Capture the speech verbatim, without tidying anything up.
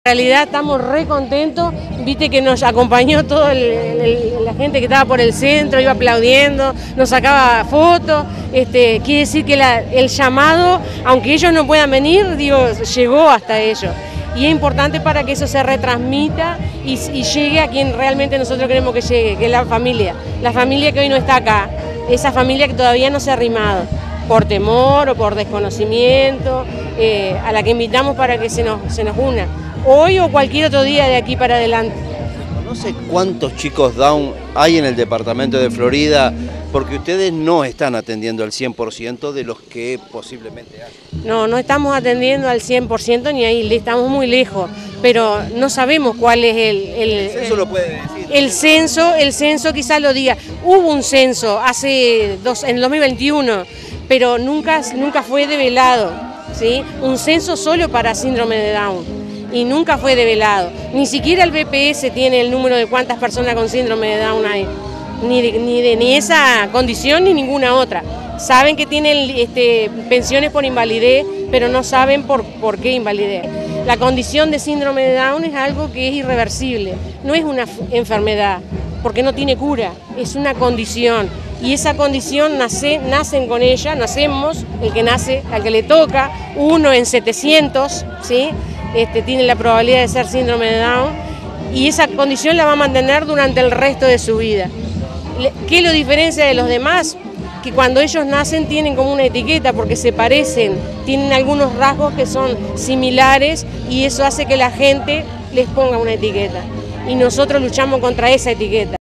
En realidad estamos re contentos, viste que nos acompañó toda la gente que estaba por el centro, iba aplaudiendo, nos sacaba fotos, este, quiere decir que la, el llamado, aunque ellos no puedan venir, digo, llegó hasta ellos. Y es importante para que eso se retransmita y, y llegue a quien realmente nosotros queremos que llegue, que es la familia, la familia que hoy no está acá, esa familia que todavía no se ha arrimado, por temor o por desconocimiento, eh, a la que invitamos para que se nos, se nos una. Hoy o cualquier otro día de aquí para adelante. No sé cuántos chicos Down hay en el departamento de Florida, porque ustedes no están atendiendo al cien por ciento de los que posiblemente hay. No, no estamos atendiendo al cien por ciento ni ahí, estamos muy lejos, pero no sabemos cuál es el... El, el censo el, lo puede decir. El censo, el censo quizás lo diga. Hubo un censo hace dos, en el dos mil veintiuno, pero nunca, nunca fue develado, ¿sí? Un censo solo para síndrome de Down. Y nunca fue develado. Ni siquiera el B P S tiene el número de cuántas personas con síndrome de Down hay. Ni de, ni de ni esa condición ni ninguna otra. Saben que tienen este, pensiones por invalidez, pero no saben por, por qué invalidez. La condición de síndrome de Down es algo que es irreversible. No es una enfermedad, porque no tiene cura. Es una condición. Y esa condición nace, nacen con ella, nacemos, el que nace, al que le toca, uno en setecientos, ¿sí? Este, tiene la probabilidad de ser síndrome de Down y esa condición la va a mantener durante el resto de su vida. ¿Qué lo diferencia de los demás? Que cuando ellos nacen tienen como una etiqueta porque se parecen, tienen algunos rasgos que son similares y eso hace que la gente les ponga una etiqueta. Y nosotros luchamos contra esa etiqueta.